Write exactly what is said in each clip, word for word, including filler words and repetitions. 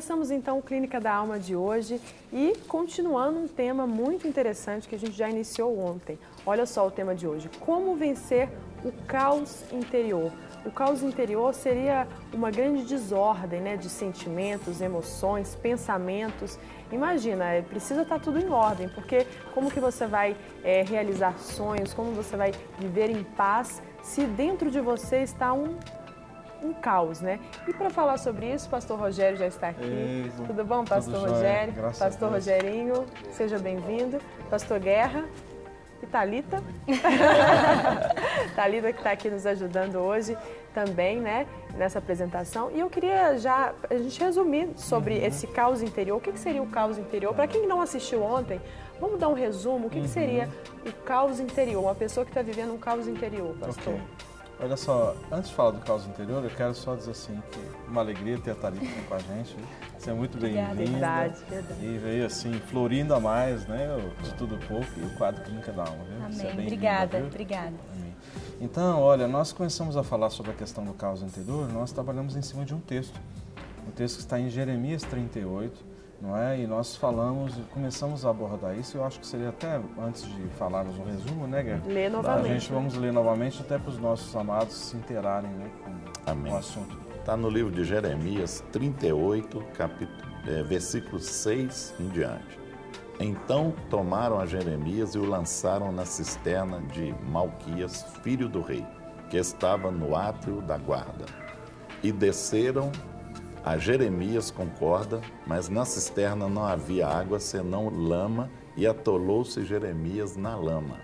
Começamos então o Clínica da Alma de hoje e continuando um tema muito interessante que a gente já iniciou ontem. Olha só o tema de hoje, como vencer o caos interior. O caos interior seria uma grande desordem, né, de sentimentos, emoções, pensamentos. Imagina, precisa estar tudo em ordem, porque como que você vai é, realizar sonhos, como você vai viver em paz se dentro de você está um... um caos, né? E para falar sobre isso, o pastor Rogério já está aqui. Ei, Tudo bom, pastor tudo Rogério? Graças pastor a Deus. Rogerinho, seja bem-vindo. Pastor Guerra e Thalita. Thalita que está aqui nos ajudando hoje também, né? Nessa apresentação. E eu queria já a gente resumir sobre uhum. esse caos interior. O que, que seria o caos interior? Para quem não assistiu ontem, vamos dar um resumo. O que, uhum. que seria o caos interior? Uma pessoa que está vivendo um caos interior, pastor. Okay. Olha só, antes de falar do caos interior, eu quero só dizer assim que uma alegria ter a Thalita aqui com a gente. Você é muito bem-vinda. Verdade, verdade. E veio assim, florindo a mais, né? De tudo pouco e o quadro Clínica da Alma, viu? Amém. Você é obrigada, viu? obrigada. Amém. Então, olha, nós começamos a falar sobre a questão do caos interior, nós trabalhamos em cima de um texto. Um texto que está em Jeremias trinta e oito. Não é? E nós falamos, começamos a abordar isso, eu acho que seria até, antes de falarmos um resumo, né, Guerra? Ler novamente. A gente vamos ler novamente, até para os nossos amados se inteirarem, né, com Amém. o assunto. Está no livro de Jeremias trinta e oito, capítulo, é, versículos seis em diante. Então tomaram a Jeremias e o lançaram na cisterna de Malquias, filho do rei, que estava no átrio da guarda. E desceram a Jeremias com corda, mas na cisterna não havia água, senão lama, e atolou-se Jeremias na lama.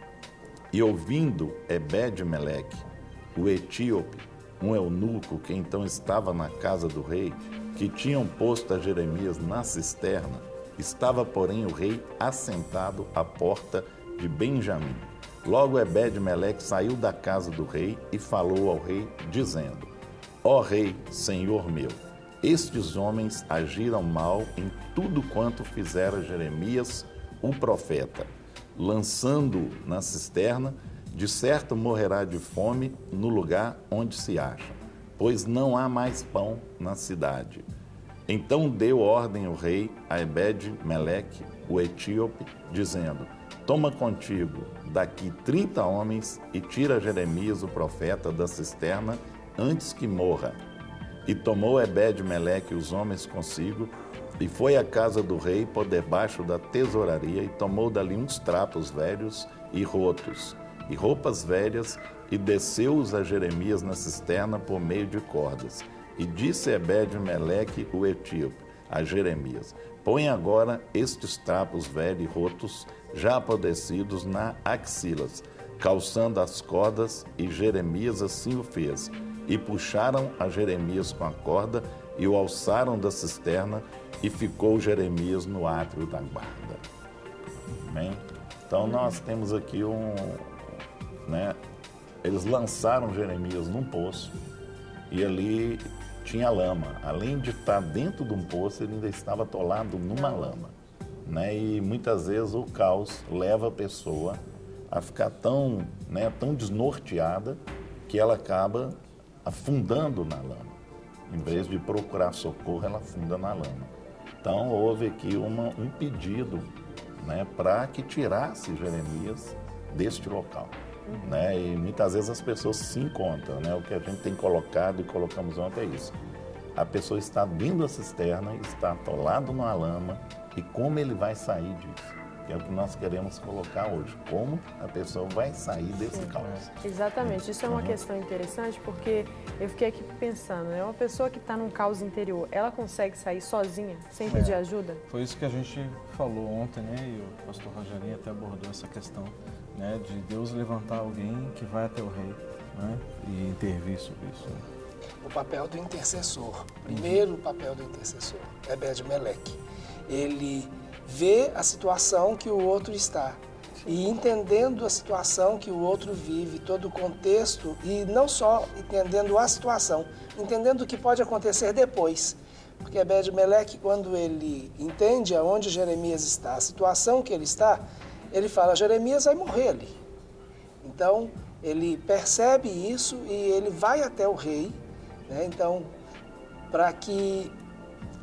E ouvindo Ebed-Meleque, o etíope, um eunuco que então estava na casa do rei, que tinham posto a Jeremias na cisterna, estava, porém, o rei assentado à porta de Benjamim. Logo Ebed-Meleque saiu da casa do rei e falou ao rei, dizendo: Ó rei, senhor meu, estes homens agiram mal em tudo quanto fizera Jeremias, o profeta. Lançando-o na cisterna, de certo morrerá de fome no lugar onde se acha, pois não há mais pão na cidade. Então deu ordem o rei a Ebed-Meleque, o etíope, dizendo: Toma contigo daqui trinta homens e tira Jeremias, o profeta, da cisterna antes que morra. E tomou Ebed-Meleque os homens consigo, e foi à casa do rei por debaixo da tesouraria, e tomou dali uns trapos velhos e rotos, e roupas velhas, e desceu-os a Jeremias na cisterna por meio de cordas. E disse Ebed-Meleque, o etíope, a Jeremias: Põe agora estes trapos velhos e rotos, já apodrecidos, na axilas, calçando as cordas, e Jeremias assim o fez. E puxaram a Jeremias com a corda e o alçaram da cisterna, e ficou Jeremias no átrio da guarda. Bem, então nós temos aqui um, né, eles lançaram Jeremias num poço e ali tinha lama. Além de estar dentro de um poço, ele ainda estava atolado numa lama, né? E muitas vezes o caos leva a pessoa a ficar tão, né, tão desnorteada que ela acaba afundando na lama. Em vez de procurar socorro, ela afunda na lama. Então, houve aqui uma, um pedido, né, para que tirasse Jeremias deste local. Uhum. Né? E muitas vezes as pessoas se encontram. Né? O que a gente tem colocado e colocamos ontem é isso. A pessoa está dentro da cisterna, está atolado na lama, e como ele vai sair disso? Que é o que nós queremos colocar hoje. Como a pessoa vai sair desse Sim, caos. Exatamente. Isso é uma uhum. questão interessante, porque eu fiquei aqui pensando, né? Uma pessoa que está num caos interior, ela consegue sair sozinha, sem pedir é. ajuda? Foi isso que a gente falou ontem, né? E o pastor Rogerinho até abordou essa questão, né? De Deus levantar alguém que vai até o rei, né? E intervir sobre isso. Né? O papel do intercessor. Primeiro, uhum. o papel do intercessor. Ebed-Meleque. Ele vê a situação que o outro está e entendendo a situação que o outro vive, todo o contexto, e não só entendendo a situação, entendendo o que pode acontecer depois. Porque Ebed-Meleque, quando ele entende aonde Jeremias está, a situação que ele está, ele fala: Jeremias vai morrer ali. Então, ele percebe isso e ele vai até o rei, né? Então, para que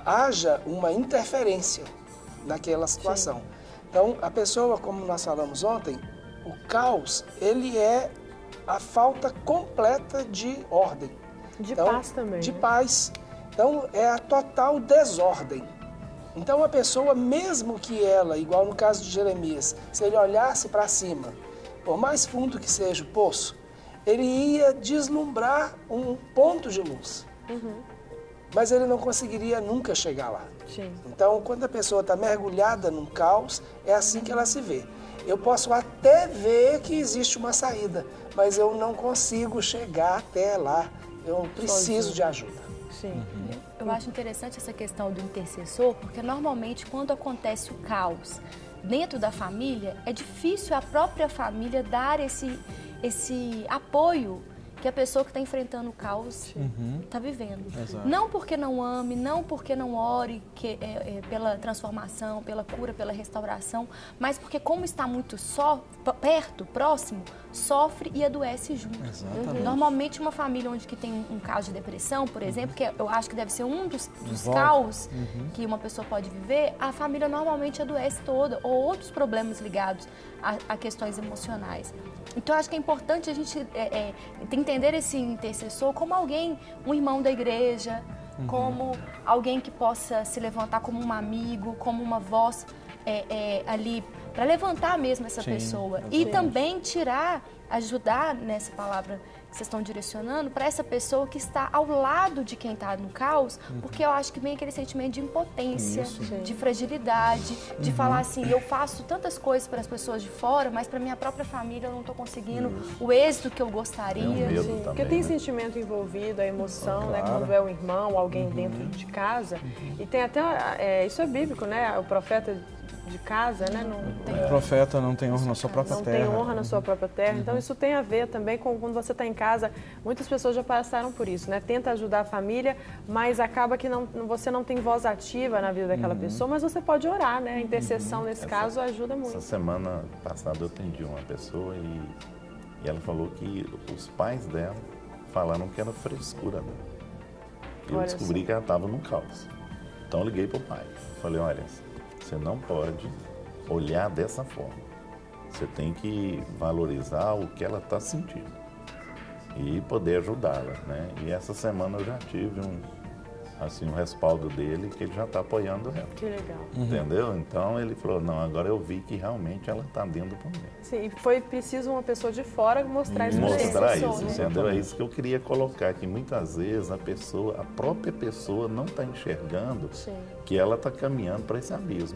haja uma interferência naquela situação. Sim. Então, a pessoa, como nós falamos ontem, o caos, ele é a falta completa de ordem. De então, paz também. De né? paz. Então, é a total desordem. Então, a pessoa, mesmo que ela, igual no caso de Jeremias, se ele olhasse para cima, por mais fundo que seja o poço, ele ia deslumbrar um ponto de luz. Uhum. Mas ele não conseguiria nunca chegar lá. Sim. Então, quando a pessoa está mergulhada num caos, é assim que ela se vê. Eu posso até ver que existe uma saída, mas eu não consigo chegar até lá. Eu preciso Sozinho. de ajuda. Sim. Uhum. Eu acho interessante essa questão do intercessor, porque normalmente quando acontece o caos dentro da família, é difícil a própria família dar esse, esse apoio que a pessoa que está enfrentando o caos está uhum. vivendo. Exato. Não porque não ame, não porque não ore que, é, é, pela transformação, pela cura, pela restauração, mas porque como está muito só, perto, próximo, sofre e adoece junto. Exatamente. Normalmente uma família onde que tem um caso de depressão, por exemplo, que eu acho que deve ser um dos, dos caos uhum. que uma pessoa pode viver, a família normalmente adoece toda, ou outros problemas ligados a, a questões emocionais. Então, eu acho que é importante a gente é, é, entender esse intercessor como alguém, um irmão da igreja, uhum. como alguém que possa se levantar como um amigo, como uma voz é, é, ali, para levantar mesmo essa Sim, pessoa. Exatamente. E também tirar, ajudar nessa palavra que vocês estão direcionando, para essa pessoa que está ao lado de quem está no caos, uhum. porque eu acho que vem aquele sentimento de impotência, Isso. de fragilidade, de uhum. falar assim, eu faço tantas coisas para as pessoas de fora, mas para minha própria família eu não estou conseguindo Isso. o êxito que eu gostaria. Tem um medo Sim, também, porque tem né? sentimento envolvido, a emoção, claro. né, quando é um irmão, alguém uhum. dentro de casa. Uhum. E tem até, é, isso é bíblico, né, o profeta de casa, né? Não tem... O profeta não tem honra na sua própria não terra. Não tem honra na sua própria terra. Uhum. Então, isso tem a ver também com quando você está em casa. Muitas pessoas já passaram por isso, né? Tenta ajudar a família, mas acaba que não, você não tem voz ativa na vida daquela uhum. pessoa, mas você pode orar, né? A intercessão, uhum. nesse essa, caso, ajuda muito. Essa semana passada eu atendi uma pessoa e, e ela falou que os pais dela falaram que era frescura dela. E eu olha descobri só. que ela estava num caos. Então, eu liguei para o pai. Falei, olha... Você não pode olhar dessa forma. Você tem que valorizar o que ela está sentindo e poder ajudá-la, né? E essa semana eu já tive um, assim, um respaldo dele que ele já está apoiando ela. Que legal. Entendeu? Uhum. Então ele falou, não, agora eu vi que realmente ela está dentro do problema. Sim, e foi preciso uma pessoa de fora mostrar isso. Mostrar isso, né? Entendeu? É isso que eu queria colocar, que muitas vezes a pessoa, a própria pessoa não está enxergando Sim. que ela está caminhando para esse abismo.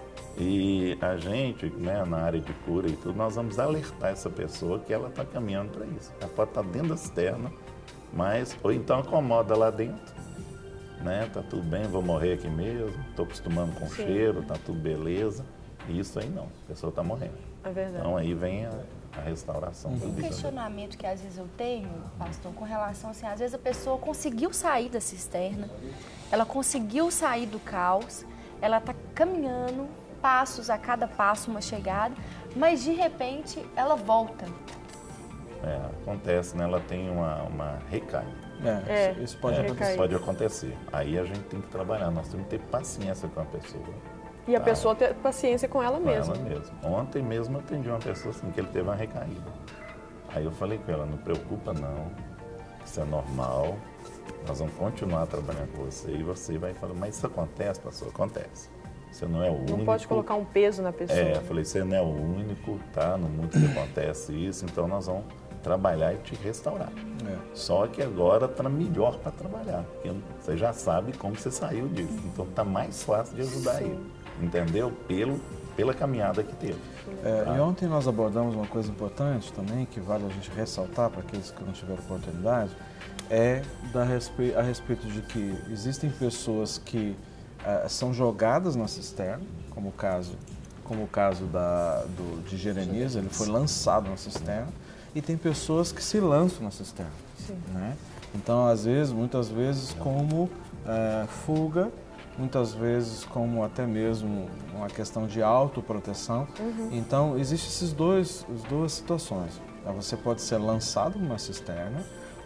E a gente, né, na área de cura e tudo, nós vamos alertar essa pessoa que ela está caminhando para isso. Ela pode estar dentro da cisterna, mas, ou então acomoda lá dentro, né? Tá tudo bem, vou morrer aqui mesmo, estou acostumando com o cheiro, tá tudo beleza. E isso aí não, a pessoa está morrendo. É verdade. Então aí vem a, a restauração. Um questionamento que às vezes eu tenho, pastor, com relação assim, às vezes a pessoa conseguiu sair da cisterna, ela conseguiu sair do caos, ela está caminhando, passos a cada passo, uma chegada, mas de repente ela volta. É, acontece, né? Ela tem uma, uma recaída. É, é, isso pode, é, acontecer. pode acontecer. Aí a gente tem que trabalhar, nós temos que ter paciência com a pessoa. E a tá? pessoa ter paciência com ela com mesma. ela mesma. Ontem mesmo eu atendi uma pessoa assim, que ele teve uma recaída. Aí eu falei com ela, não preocupa não, isso é normal, nós vamos continuar trabalhando com você. E você vai falar, mas isso acontece, pastor? Acontece. Você não é o único. Não pode colocar um peso na pessoa. É, eu falei, você não é o único, tá? No mundo que acontece isso, então nós vamos trabalhar e te restaurar. É. Só que agora está melhor para trabalhar, porque você já sabe como você saiu disso, então está mais fácil de ajudar Sim. ele, entendeu? Pelo, pela caminhada que teve. É, tá? E ontem nós abordamos uma coisa importante também, que vale a gente ressaltar para aqueles que não tiveram oportunidade, é da respe... a respeito de que existem pessoas que uh, são jogadas na cisterna, como o caso, como o caso da, do, de Jeremias, ele foi lançado na cisterna, e tem pessoas que se lançam na cisterna. Né? Então, às vezes, muitas vezes, como é, fuga, muitas vezes como até mesmo uma questão de autoproteção. Uhum. Então, existem esses dois, as duas situações. Você pode ser lançado numa cisterna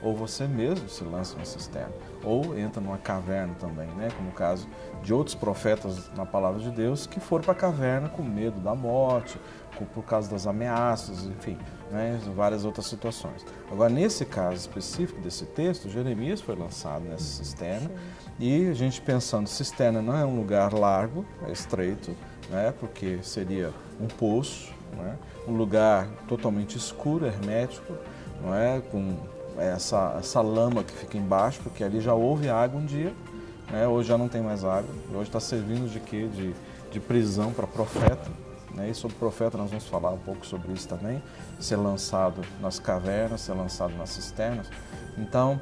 ou você mesmo se lança numa cisterna, ou entra numa caverna também, né? Como o caso de outros profetas na palavra de Deus que foram para a caverna com medo da morte, por causa das ameaças, enfim, né? Várias outras situações. Agora, nesse caso específico desse texto, Jeremias foi lançado nessa cisterna. Sim. E a gente pensando, cisterna não é um lugar largo, é estreito, né? Porque seria um poço, né? Um lugar totalmente escuro, hermético, não é? Com essa, essa lama que fica embaixo, porque ali já houve água um dia, né? Hoje já não tem mais água, hoje está servindo de quê? De, de prisão para profeta. Né? E sobre o profeta nós vamos falar um pouco sobre isso também, ser lançado nas cavernas, ser lançado nas cisternas. Então,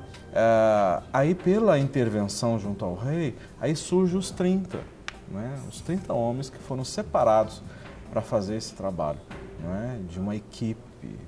é, aí pela intervenção junto ao rei, aí surgem os trinta, né? Os trinta homens que foram separados para fazer esse trabalho, né? De uma equipe,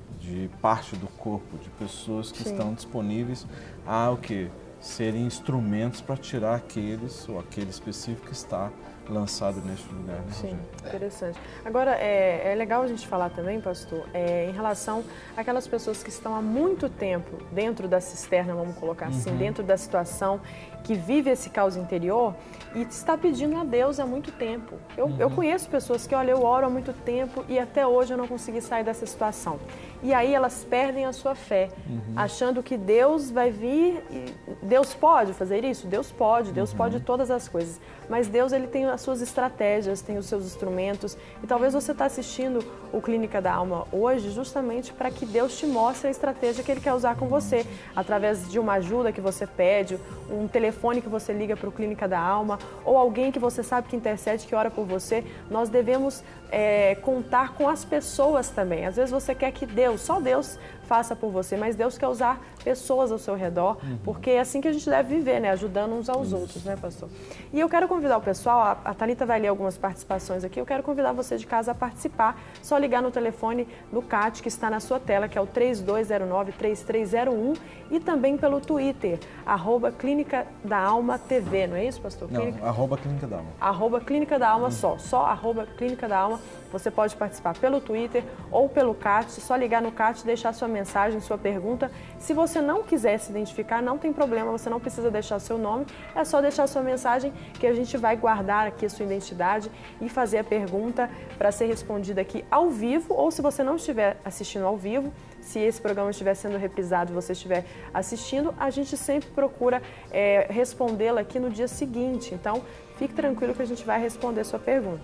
de parte do corpo, de pessoas que Sim. estão disponíveis a o quê? Serem instrumentos para tirar aqueles ou aquele específico que está lançado neste lugar. Né, Sim, interessante. Agora, é, é legal a gente falar também, pastor, é, em relação àquelas pessoas que estão há muito tempo dentro da cisterna, vamos colocar assim, uhum. dentro da situação, que vive esse caos interior e está pedindo a Deus há muito tempo. Eu, uhum. eu conheço pessoas que, olha, eu oro há muito tempo e até hoje eu não consegui sair dessa situação. E aí elas perdem a sua fé, uhum. achando que Deus vai vir e Deus pode fazer isso? Deus pode, Deus uhum. pode todas as coisas. Mas Deus, ele tem as suas estratégias, tem os seus instrumentos. E talvez você está assistindo o Clínica da Alma hoje justamente para que Deus te mostre a estratégia que Ele quer usar com você. Através de uma ajuda que você pede, um telefone que você liga para o Clínica da Alma, ou alguém que você sabe que intercede, que ora por você. Nós devemos é, contar com as pessoas também. Às vezes você quer que Deus, só Deus faça por você, mas Deus quer usar pessoas ao seu redor, uhum. porque é assim que a gente deve viver, né? Ajudando uns aos Isso. outros, né, pastor? E eu quero convidar o pessoal, a, a Thalita vai ler algumas participações aqui, eu quero convidar você de casa a participar, só ligar no telefone do C A T, que está na sua tela, que é o três dois zero nove, três três zero um, e também pelo Twitter, arroba Clínica da Alma T V, não é isso, pastor? Não, Clínica... arroba Clínica da Alma. Arroba Clínica da Alma uhum. só, só arroba Clínica da Alma. Você pode participar pelo Twitter ou pelo C A T, só ligar no C A T, deixar sua mensagem, sua pergunta. Se você não quiser se identificar, não tem problema, você não precisa deixar seu nome, é só deixar sua mensagem que a gente vai guardar aqui a sua identidade e fazer a pergunta para ser respondida aqui ao vivo, ou se você não estiver assistindo ao vivo, se esse programa estiver sendo reprisado e você estiver assistindo, a gente sempre procura é, respondê-la aqui no dia seguinte. Então, fique tranquilo que a gente vai responder sua pergunta.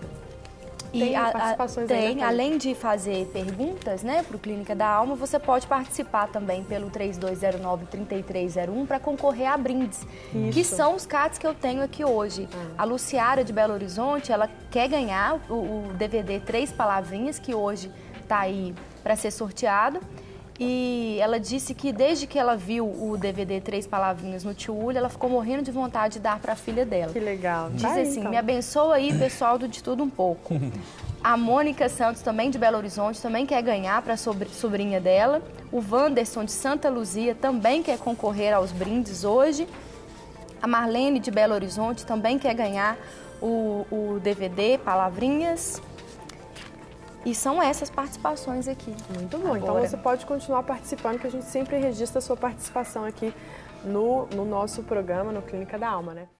E tem a, participações a, tem, aí, além de fazer perguntas, né, para o Clínica da Alma, você pode participar também pelo três dois zero nove, três três zero um para concorrer a brindes, Isso. que são os C A Ts que eu tenho aqui hoje. Hum. A Luciara de Belo Horizonte, ela quer ganhar o, o D V D Três Palavrinhas, que hoje está aí para ser sorteado. E ela disse que desde que ela viu o D V D Três Palavrinhas no Tiúlio, ela ficou morrendo de vontade de dar para a filha dela. Que legal. Diz Vai, assim, então. me abençoa aí, pessoal do De Tudo Um Pouco. A Mônica Santos, também de Belo Horizonte, também quer ganhar para a sobrinha dela. O Wanderson de Santa Luzia também quer concorrer aos brindes hoje. A Marlene de Belo Horizonte também quer ganhar o, o D V D Palavrinhas. E são essas participações aqui. Muito bom. Agora. Então você pode continuar participando, que a gente sempre registra a sua participação aqui no, no nosso programa, no Clínica da Alma, né?